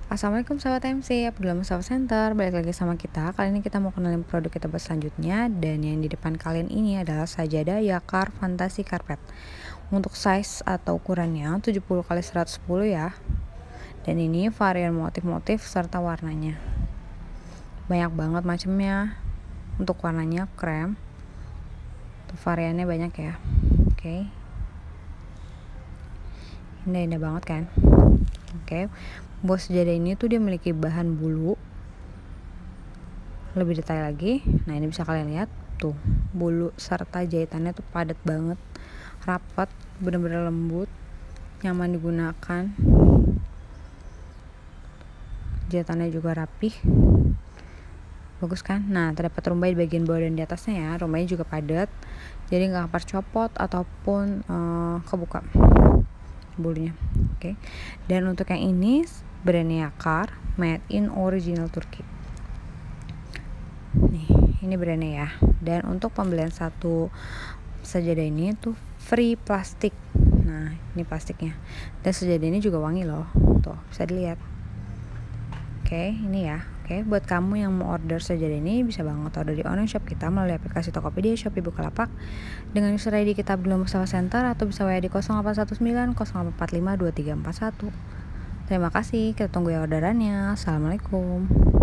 Assalamualaikum sahabat MC, Abdullah Mustafa Center. Balik lagi sama kita. Kali ini kita mau kenalin produk kita selanjutnya. Dan yang di depan kalian ini adalah sajadah Yakar Fantasy Carpet. Untuk size atau ukurannya 70 x 110 ya. Dan ini varian motif-motif serta warnanya. Banyak banget macamnya. Untuk warnanya krem. Untuk variannya banyak ya. Oke. Indah-indah banget kan. Oke. Buat sejadah ini tuh dia memiliki bahan bulu. Lebih detail lagi, nah ini bisa kalian lihat tuh, bulu serta jahitannya tuh padat banget, rapat, bener-bener lembut, nyaman digunakan. Jahitannya juga rapih, bagus kan. Nah, terdapat rumbai di bagian bawah dan di atasnya ya. Rumbainya juga padat, jadi nggak gampang copot ataupun kebuka bulunya. Oke. Dan untuk yang ini brandnya Yakar, made in original Turki. Nih, ini brandnya ya. Dan untuk pembelian satu sajadah ini tuh free plastik. Nah, ini plastiknya. Dan sajadah ini juga wangi loh. Tuh, bisa dilihat. Oke, ini ya. Oke, buat kamu yang mau order sajadah ini bisa banget order di online shop kita melalui aplikasi Tokopedia, Shopee, Bukalapak dengan user ID kita Abdullah Mustafa Center atau bisa WA di 0819 0845 2341. Terima kasih, kita tunggu ya orderannya. Assalamualaikum.